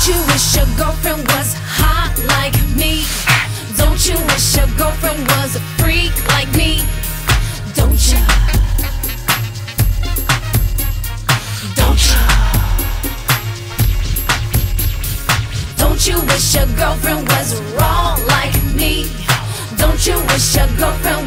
you wish your girlfriend was hot like me? Don't you wish your girlfriend was a freak like me? Don't you? Don't you? Don't you wish your girlfriend was raw like me? Don't you wish your girlfriend